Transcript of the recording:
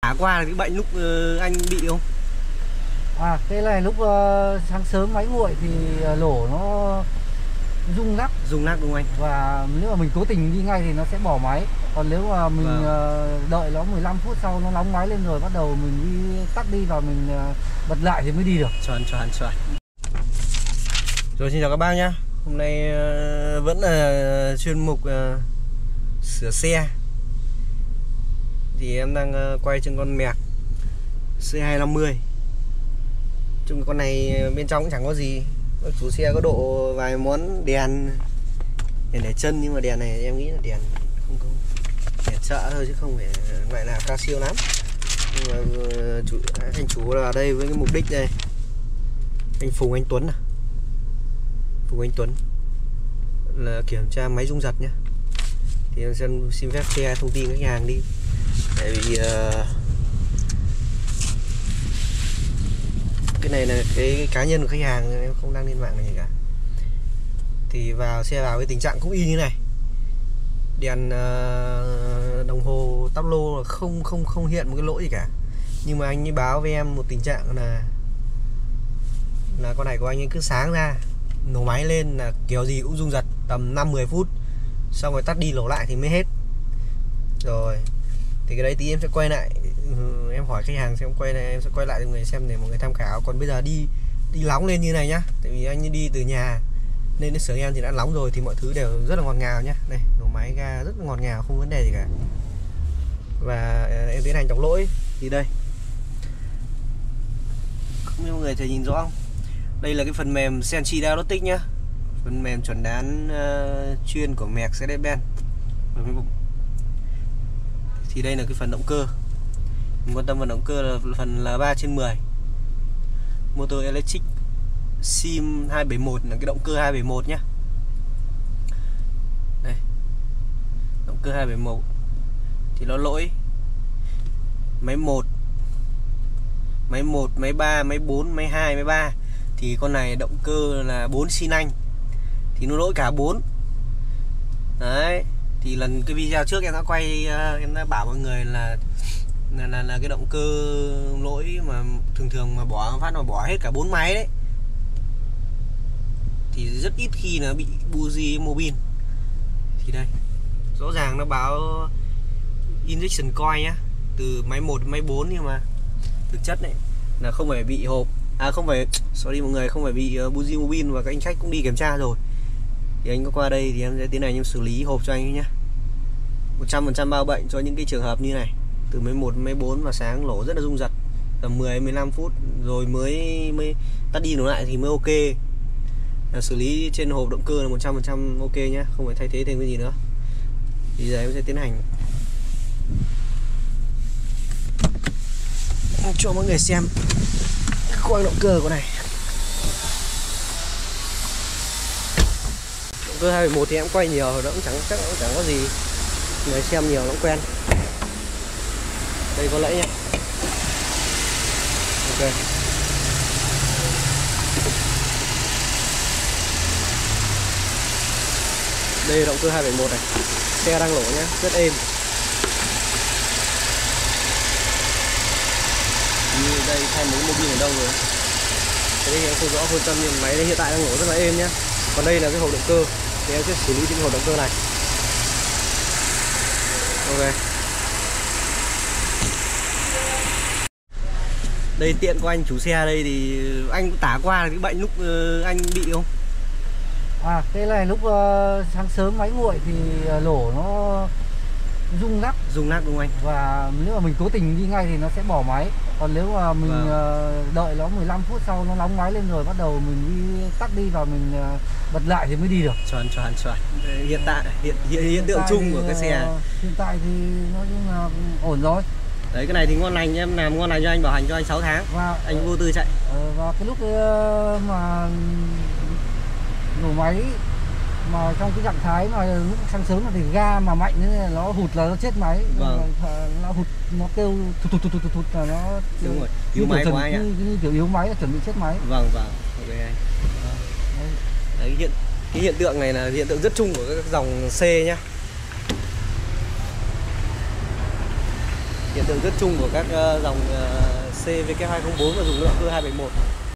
qua cái bệnh lúc anh bị không? Cái này lúc sáng sớm máy nguội thì lỗ nó rung lắc. Rung lắc đúng không anh? Và nếu mà mình cố tình đi ngay thì nó sẽ bỏ máy. Còn nếu mà mình đợi nó 15 phút sau nó nóng máy lên rồi bắt đầu mình đi tắt đi và mình bật lại thì mới đi được. Chuẩn. Rồi xin chào các bác nhá. Hôm nay vẫn là chuyên mục sửa xe. Thì em đang quay trên con Merc C250. Chung con này bên trong cũng chẳng có gì. Chủ xe có độ vài món đèn để chân, nhưng mà đèn này em nghĩ là đèn không đèn chợ thôi chứ không phải loại nào cao siêu lắm. Nhưng mà anh chủ là ở đây với cái mục đích đây. Anh Phùng Anh Tuấn Phùng Anh Tuấn là kiểm tra máy rung giật nhé. Thì em xin phép share thông tin khách hàng đi. Tại vì cái này là cái cá nhân của khách hàng, em không đăng lên mạng này gì cả. Thì xe vào cái tình trạng cũng y như này. Đèn đồng hồ táp lô không hiện một cái lỗi gì cả. Nhưng mà anh ấy báo với em một tình trạng là con này của anh ấy cứ sáng ra nổ máy lên là kiểu gì cũng rung giật tầm 5-10 phút, xong rồi tắt đi nổ lại thì mới hết. Rồi thì cái đấy tí em sẽ quay lại, em hỏi khách hàng xem, em sẽ quay lại cho người xem để mọi người tham khảo. Còn bây giờ đi nóng lên như này nhá, tại vì anh ấy đi từ nhà nên đến xưởng em thì đã nóng rồi, thì mọi thứ đều rất là ngọt ngào nhá. Đây, nổ máy ga rất là ngọt ngào, không vấn đề gì cả. Và em tiến hành đọc lỗi thì đây, không biết mọi người thấy nhìn rõ không? Đây là cái phần mềm Sensi Diagnostic nhá, phần mềm chuẩn đoán chuyên của Mercedes-Benz. Thì đây là cái phần động cơ. Mình quan tâm vào động cơ là phần là 3/10. Motor Electric Sim 271 là cái động cơ 271 nhá. Đây, động cơ 271 thì nó lỗi máy 1, máy 3, máy 4, máy 2, máy 3. Thì con này động cơ là 4 xi lanh thì nó lỗi cả 4. Đấy, thì lần cái video trước em đã quay, em đã bảo mọi người là cái động cơ lỗi mà thường mà bỏ phát mà bỏ hết cả 4 máy đấy, thì rất ít khi nó bị buji mobile. Thì đây rõ ràng nó báo injection coil nhá, từ máy 1 đến máy 4, nhưng mà thực chất này là không phải bị hộp, không phải, sorry mọi người, không phải bị buji mobile. Và các anh khách cũng đi kiểm tra rồi. Thì anh có qua đây thì em sẽ tiến hành em xử lý hộp cho anh nhé. 100% bao bệnh cho những cái trường hợp như này, từ máy 1 đến máy 4 mà sáng nổ rất là rung giật tầm 10-15 phút rồi mới tắt đi nổ lại thì mới ok. Xử lý trên hộp động cơ là 100% ok nhé, không phải thay thế thêm cái gì nữa. Thì giờ em sẽ tiến hành cho mọi người xem khoang động cơ của này. Động cơ 2.1 thì em quay nhiều rồi, nó cũng chắc cũng chẳng có gì, người xem nhiều nó cũng quen. Đây có lẫy nhá. Ok. Đây là động cơ 2.1 này. Xe đang nổ nhá, rất êm. Như đây thay một cái mobile ở đâu rồi. Cái đây em không rõ hơn tâm, nhưng máy đây hiện tại đang nổ rất là êm nhá. Còn đây là cái hộp động cơ, thì em sẽ xử lý trên hộp động cơ này. Ok. Đây tiện của anh chủ xe đây, thì anh cũng tả qua cái bệnh lúc anh bị không? Cái này lúc sáng sớm máy nguội thì lỗ nó rung lắc đúng không anh? Và nếu mà mình cố tình đi ngay thì nó sẽ bỏ máy. Còn nếu mà mình đợi nó 15 phút sau nó nóng máy lên rồi bắt đầu mình đi tắt đi và mình bật lại thì mới đi được. Chuẩn. Hiện tại hiện tượng chung của cái xe hiện tại thì nói chung là ổn rồi. Đấy, cái này thì ngon lành, em làm ngon lành cho anh, bảo hành cho anh 6 tháng và anh vô tư chạy. Và cái lúc mà nổ máy mà trong cái trạng thái mà lúc sáng sớm thì ga mà mạnh nên nó hụt là nó chết máy. Nó hụt, nó kêu thụt là nó đúng rồi, yếu máy của anh ạ. Như kiểu yếu máy là chuẩn bị chết máy. Vâng, ok anh. Đấy, cái hiện tượng này là hiện tượng rất chung của các dòng C nhá. hiện tượng rất chung của các dòng CVK204 và dùng động cơ 271.